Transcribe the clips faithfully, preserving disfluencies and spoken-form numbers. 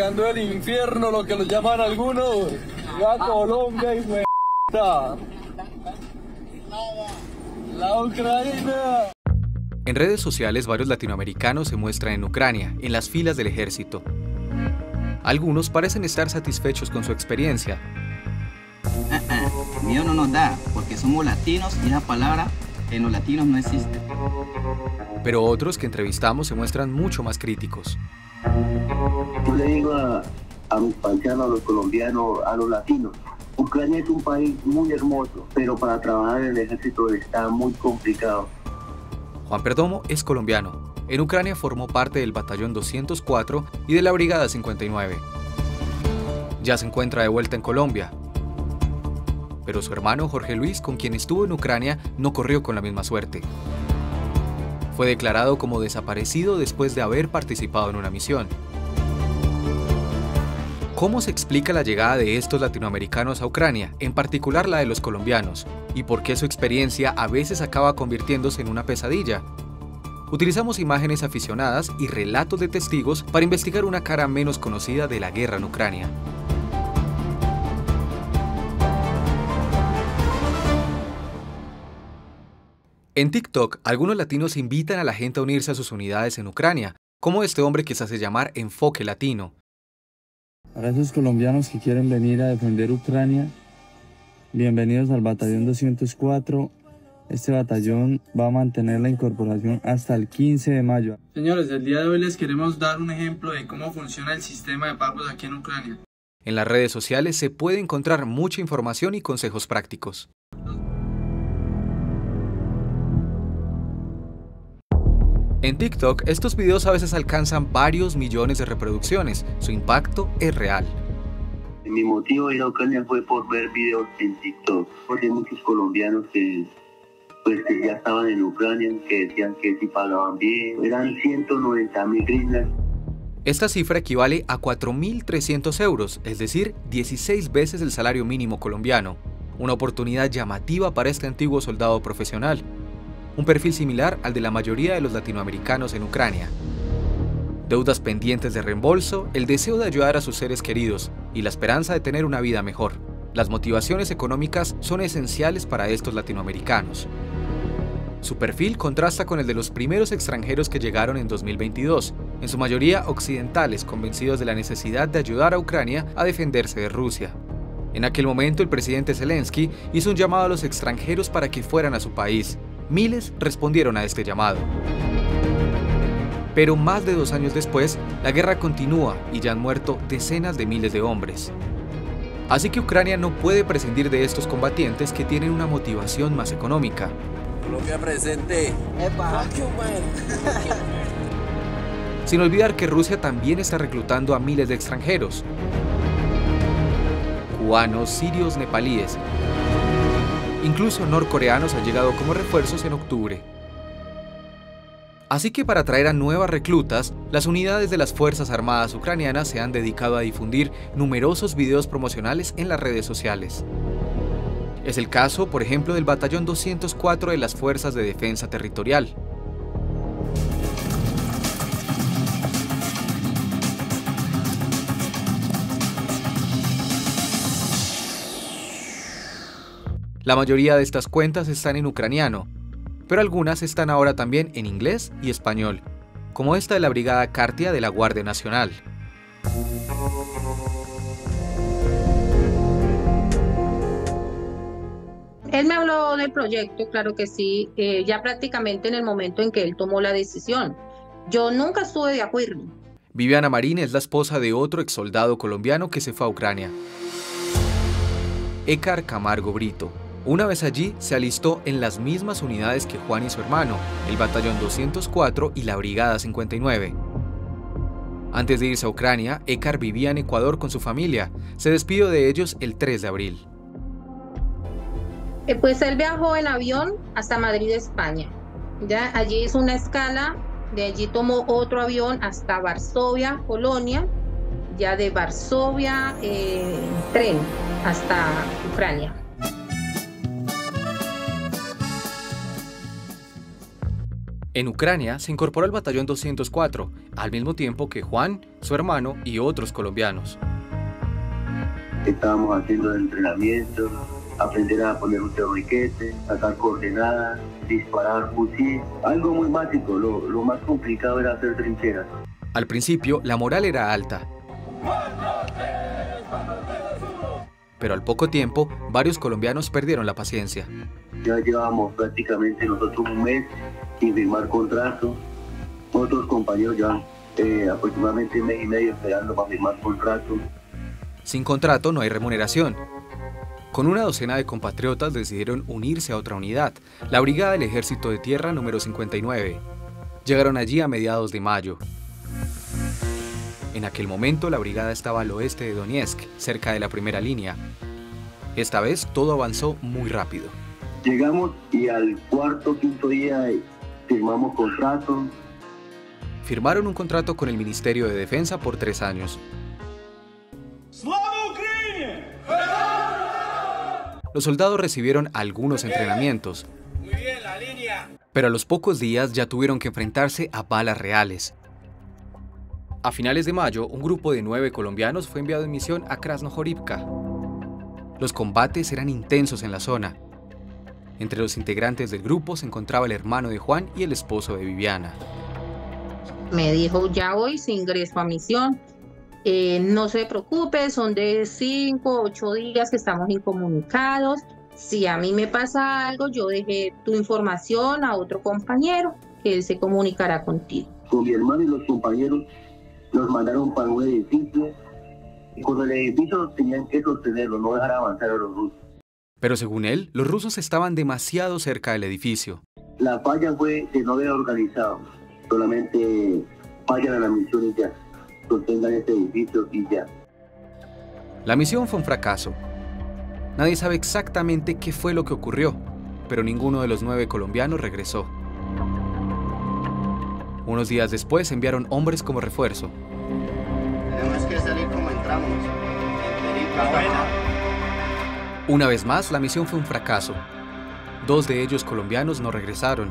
llegando del infierno, lo que lo llaman algunos. La Colombia y fue la Ucrania. En redes sociales, varios latinoamericanos se muestran en Ucrania, en las filas del ejército. Algunos parecen estar satisfechos con su experiencia. Uh-uh. Miedo no nos da, porque somos latinos y esa palabra en los latinos no existe. Pero otros que entrevistamos se muestran mucho más críticos. Yo le digo a, a mis paisanos, a los colombianos, a los latinos, Ucrania es un país muy hermoso, pero para trabajar en el ejército está muy complicado. Juan Perdomo es colombiano. En Ucrania formó parte del Batallón doscientos cuatro y de la Brigada cincuenta y nueve. Ya se encuentra de vuelta en Colombia. Pero su hermano Jorge Luis, con quien estuvo en Ucrania, no corrió con la misma suerte. Fue declarado como desaparecido después de haber participado en una misión. ¿Cómo se explica la llegada de estos latinoamericanos a Ucrania, en particular la de los colombianos, y por qué su experiencia a veces acaba convirtiéndose en una pesadilla? Utilizamos imágenes aficionadas y relatos de testigos para investigar una cara menos conocida de la guerra en Ucrania. En TikTok, algunos latinos invitan a la gente a unirse a sus unidades en Ucrania, como este hombre que se hace llamar Enfoque Latino. Para esos colombianos que quieren venir a defender Ucrania, bienvenidos al Batallón doscientos cuatro. Este batallón va a mantener la incorporación hasta el quince de mayo. Señores, el día de hoy les queremos dar un ejemplo de cómo funciona el sistema de pagos aquí en Ucrania. En las redes sociales se puede encontrar mucha información y consejos prácticos. En TikTok, estos videos a veces alcanzan varios millones de reproducciones. Su impacto es real. Mi motivo de ir a Ucrania fue por ver videos en TikTok. Porque hay muchos colombianos que, pues, que ya estaban en Ucrania, que decían que si pagaban bien. Eran ciento noventa mil hryvnias. Esta cifra equivale a cuatro mil trescientos euros, es decir, dieciséis veces el salario mínimo colombiano. Una oportunidad llamativa para este antiguo soldado profesional. Un perfil similar al de la mayoría de los latinoamericanos en Ucrania. Deudas pendientes de reembolso, el deseo de ayudar a sus seres queridos y la esperanza de tener una vida mejor. Las motivaciones económicas son esenciales para estos latinoamericanos. Su perfil contrasta con el de los primeros extranjeros que llegaron en dos mil veintidós, en su mayoría occidentales convencidos de la necesidad de ayudar a Ucrania a defenderse de Rusia. En aquel momento el presidente Zelensky hizo un llamado a los extranjeros para que fueran a su país. Miles respondieron a este llamado. Pero más de dos años después, la guerra continúa y ya han muerto decenas de miles de hombres. Así que Ucrania no puede prescindir de estos combatientes que tienen una motivación más económica. Colombia presente. Sin olvidar que Rusia también está reclutando a miles de extranjeros. Cubanos, sirios, nepalíes. Incluso norcoreanos han llegado como refuerzos en octubre. Así que para atraer a nuevas reclutas, las unidades de las Fuerzas Armadas ucranianas se han dedicado a difundir numerosos videos promocionales en las redes sociales. Es el caso, por ejemplo, del Batallón doscientos cuatro de las Fuerzas de Defensa Territorial. La mayoría de estas cuentas están en ucraniano, pero algunas están ahora también en inglés y español, como esta de la Brigada Kartia de la Guardia Nacional. Él me habló del proyecto, claro que sí, eh, ya prácticamente en el momento en que él tomó la decisión. Yo nunca estuve de acuerdo. Viviana Marín es la esposa de otro exsoldado colombiano que se fue a Ucrania, Ekar Camargo Brito. Una vez allí, se alistó en las mismas unidades que Juan y su hermano, el Batallón doscientos cuatro y la Brigada cincuenta y nueve. Antes de irse a Ucrania, Ekar vivía en Ecuador con su familia. Se despidió de ellos el tres de abril. Eh, pues él viajó en avión hasta Madrid, España. Ya allí hizo una escala, de allí tomó otro avión hasta Varsovia, Polonia. Ya de Varsovia, eh, tren hasta Ucrania. En Ucrania se incorporó al batallón doscientos cuatro, al mismo tiempo que Juan, su hermano y otros colombianos. Estábamos haciendo el entrenamiento, aprender a poner un torniquete, sacar coordenadas, disparar fusil, algo muy básico. Lo, lo más complicado era hacer trincheras. Al principio la moral era alta, pero al poco tiempo varios colombianos perdieron la paciencia. Ya llevábamos prácticamente nosotros un mes sin firmar contrato. Otros compañeros ya eh, aproximadamente un mes y medio esperando para firmar contrato. Sin contrato no hay remuneración. Con una docena de compatriotas decidieron unirse a otra unidad, la Brigada del Ejército de Tierra número cincuenta y nueve. Llegaron allí a mediados de mayo. En aquel momento la brigada estaba al oeste de Donetsk, cerca de la primera línea. Esta vez todo avanzó muy rápido. Llegamos y al cuarto, quinto día firmamos contrato. Firmaron un contrato con el Ministerio de Defensa por tres años. Los soldados recibieron algunos entrenamientos, pero a los pocos días ya tuvieron que enfrentarse a balas reales. A finales de mayo, un grupo de nueve colombianos fue enviado en misión a Krasnohorivka. Los combates eran intensos en la zona. Entre los integrantes del grupo se encontraba el hermano de Juan y el esposo de Viviana. Me dijo, ya hoy se ingreso a misión. Eh, no se preocupe, son de cinco, ocho días que estamos incomunicados. Si a mí me pasa algo, yo dejé tu información a otro compañero, que él se comunicará contigo. Con mi hermano y los compañeros nos mandaron para un edificio. Y con el edificio tenían que sostenerlo, no dejar avanzar a los rusos. Pero según él, los rusos estaban demasiado cerca del edificio. La falla fue que no había organizado, solamente fallan a la misión y ya. Sostengan este edificio y ya. La misión fue un fracaso. Nadie sabe exactamente qué fue lo que ocurrió, pero ninguno de los nueve colombianos regresó. Unos días después enviaron hombres como refuerzo. Tenemos que salir como entramos. Una vez más, la misión fue un fracaso. Dos de ellos colombianos no regresaron.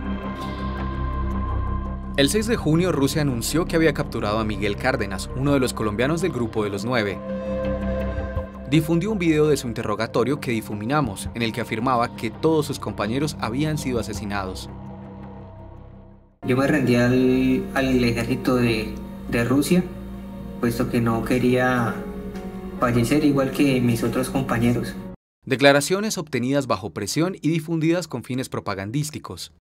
El seis de junio, Rusia anunció que había capturado a Miguel Cárdenas, uno de los colombianos del grupo de los nueve. Difundió un video de su interrogatorio que difuminamos, en el que afirmaba que todos sus compañeros habían sido asesinados. Yo me rendí al, al ejército de, de Rusia, puesto que no quería fallecer igual que mis otros compañeros. Declaraciones obtenidas bajo presión y difundidas con fines propagandísticos.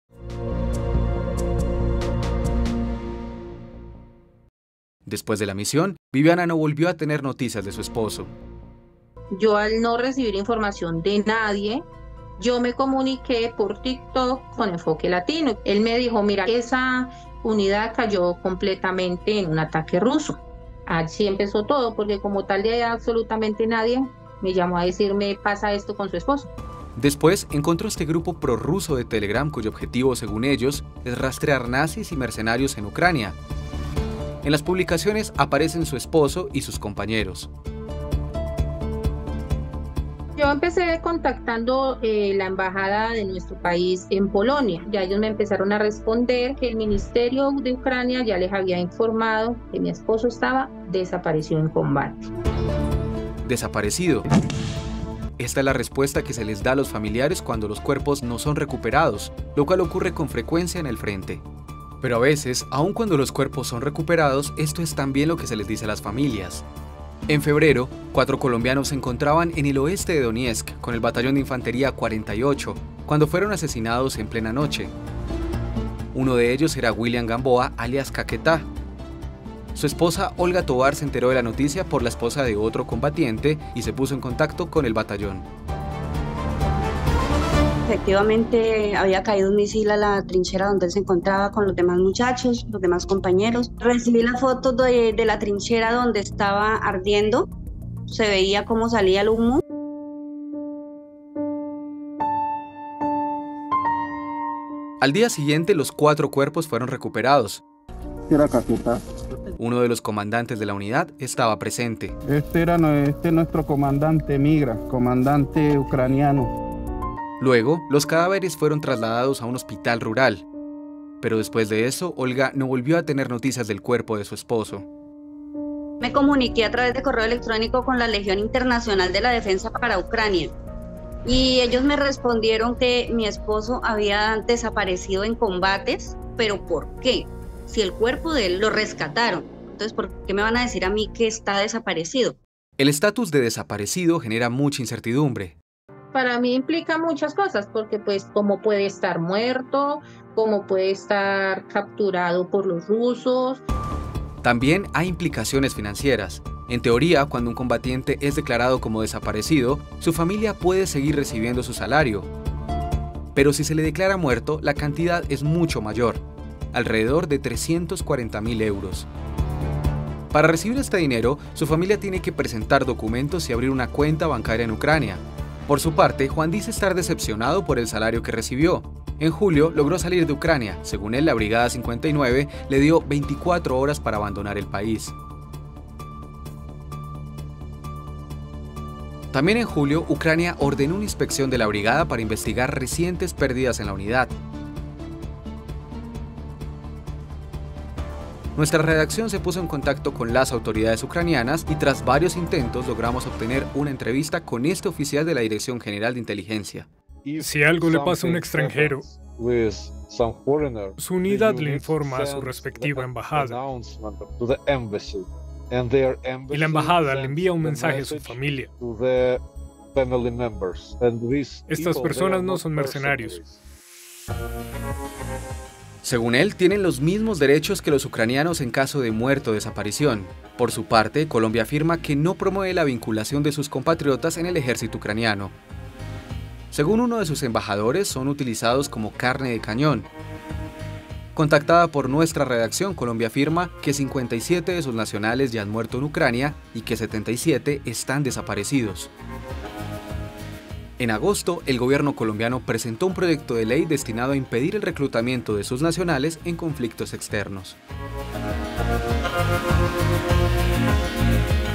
Después de la misión, Viviana no volvió a tener noticias de su esposo. Yo, al no recibir información de nadie, yo me comuniqué por TikTok con Enfoque Latino. Él me dijo, mira, esa unidad cayó completamente en un ataque ruso. Así empezó todo, porque como tal de absolutamente nadie me llamó a decirme, pasa esto con su esposo. Después encontró este grupo prorruso de Telegram cuyo objetivo, según ellos, es rastrear nazis y mercenarios en Ucrania. En las publicaciones aparecen su esposo y sus compañeros. Yo empecé contactando eh, la embajada de nuestro país en Polonia. Ya ellos me empezaron a responder que el Ministerio de Ucrania ya les había informado que mi esposo estaba desaparecido en combate. Desaparecido. Esta es la respuesta que se les da a los familiares cuando los cuerpos no son recuperados, lo cual ocurre con frecuencia en el frente. Pero a veces, aun cuando los cuerpos son recuperados, esto es también lo que se les dice a las familias. En febrero, cuatro colombianos se encontraban en el oeste de Donetsk con el batallón de infantería cuarenta y ocho, cuando fueron asesinados en plena noche. Uno de ellos era William Gamboa, alias Caquetá. Su esposa Olga Tovar se enteró de la noticia por la esposa de otro combatiente y se puso en contacto con el batallón. Efectivamente había caído un misil a la trinchera donde él se encontraba con los demás muchachos, los demás compañeros. Recibí las fotos de, de la trinchera donde estaba ardiendo, se veía cómo salía el humo. Al día siguiente los cuatro cuerpos fueron recuperados. Era Caquetá. Uno de los comandantes de la unidad estaba presente. Este era este nuestro comandante Migra, comandante ucraniano. Luego, los cadáveres fueron trasladados a un hospital rural. Pero después de eso, Olga no volvió a tener noticias del cuerpo de su esposo. Me comuniqué a través de correo electrónico con la Legión Internacional de la Defensa para Ucrania y ellos me respondieron que mi esposo había desaparecido en combates, pero ¿por qué? Si el cuerpo de él lo rescataron, entonces ¿por qué me van a decir a mí que está desaparecido? El estatus de desaparecido genera mucha incertidumbre. Para mí implica muchas cosas, porque pues cómo puede estar muerto, cómo puede estar capturado por los rusos. También hay implicaciones financieras. En teoría, cuando un combatiente es declarado como desaparecido, su familia puede seguir recibiendo su salario. Pero si se le declara muerto, la cantidad es mucho mayor, alrededor de trescientos cuarenta mil euros. Para recibir este dinero, su familia tiene que presentar documentos y abrir una cuenta bancaria en Ucrania. Por su parte, Juan dice estar decepcionado por el salario que recibió. En julio logró salir de Ucrania. Según él, la Brigada cincuenta y nueve le dio veinticuatro horas para abandonar el país. También en julio, Ucrania ordenó una inspección de la brigada para investigar recientes pérdidas en la unidad. Nuestra redacción se puso en contacto con las autoridades ucranianas y tras varios intentos logramos obtener una entrevista con este oficial de la Dirección General de Inteligencia. Si algo le pasa a un extranjero, su unidad le informa a su respectiva embajada. Y la embajada le envía un mensaje a su familia. Estas personas no son mercenarios. Según él, tienen los mismos derechos que los ucranianos en caso de muerte o desaparición. Por su parte, Colombia afirma que no promueve la vinculación de sus compatriotas en el ejército ucraniano. Según uno de sus embajadores, son utilizados como carne de cañón. Contactada por nuestra redacción, Colombia afirma que cincuenta y siete de sus nacionales ya han muerto en Ucrania y que setenta y siete están desaparecidos. En agosto, el gobierno colombiano presentó un proyecto de ley destinado a impedir el reclutamiento de sus nacionales en conflictos externos.